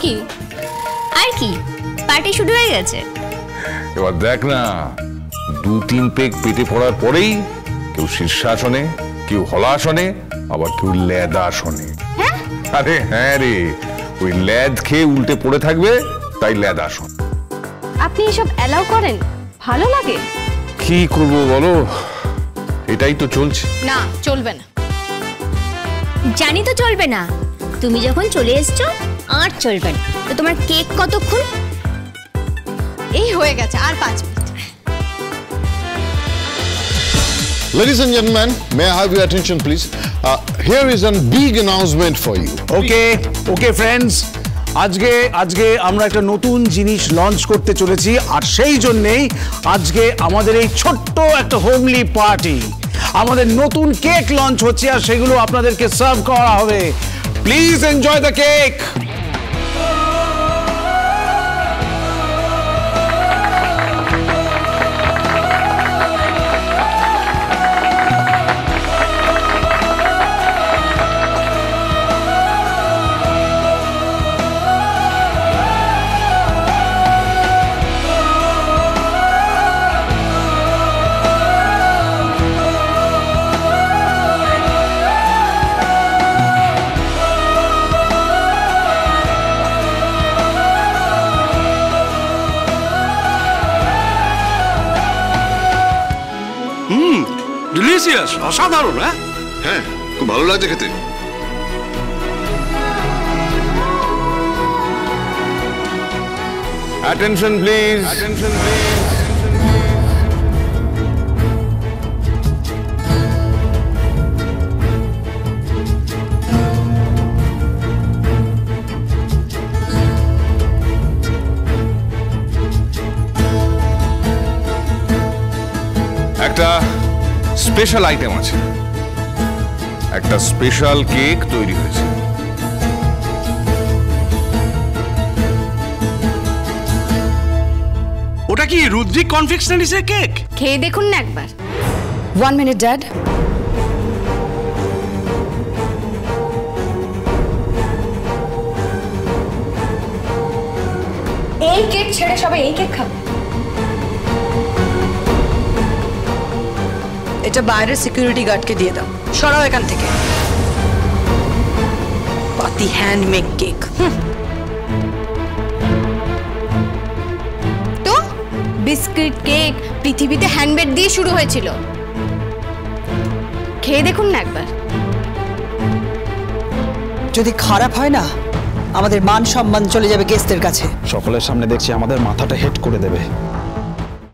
কি আর কি পার্টি শুরু হয়ে গেছে। এবার দেখ না, 2-3 পেগ পেটে পড়ার পরেই কেউ শীর্ষাসনে, কেউ হলাসনে, আবার কেউ লেদাসনে। আরে হ্যাঁ রে, ওই লেদ খেয়ে উল্টে পড়ে থাকবে, তাই লেদাসন। আপনি এসব অ্যালাউ করেন? ভালো লাগে? কি করবো বলো, এটাই তো চলছে। না, চলবে না। জানি তো চলবে না, তুমি যখন চলে এসছো আর চলবে না। তো তোমার কেক কতক্ষণ? এই হয়ে গেছে, আর 5 মিনিট। Ladies and gentlemen, may I have your attention please? Here is a big announcement for you. Okay friends, আজকে আমরা একটা নতুন জিনিস লঞ্চ করতে চলেছি, আর সেই জন্যই আজকে আমাদের এই ছোট্ট একটা হোমলি পার্টি। আমাদের নতুন কেক লঞ্চ হচ্ছে, আর সেগুলো আপনাদেরকে সার্ভ করা হবে। Please enjoy the cake. Delicious, অসাধারণ। হ্যাঁ, খুব ভালো লাগছে খেতে। Attention please. Attention please. একটা স্পেশাল আইটেম আছে, একটা স্পেশাল কেক তৈরি হয়েছে। ওটা কি রুদ্রিক কনফেকশনারিজের কেক? খেয়ে দেখুন না একবার। 1 minute ড্যাড। এই কেক ছেড়ে সবাই এই কেক খাবে? এটা বাইরের সিকিউরিটি গার্ডকে দিয়ে দাও। সরাও এখান থেকে। পাতি হ্যান্ডমেড কেক। তো বিস্কিট কেক পৃথিবীতে হ্যান্ডমেড দিয়ে শুরু হয়েছিল। খেয়ে দেখুন না একবার। যদি খারাপ হয় না, আমাদের মান সম্মান চলে যাবে গেস্টদের কাছে। সকলের সামনে দেখছি আমাদের মাথাটা হেড করে দেবে।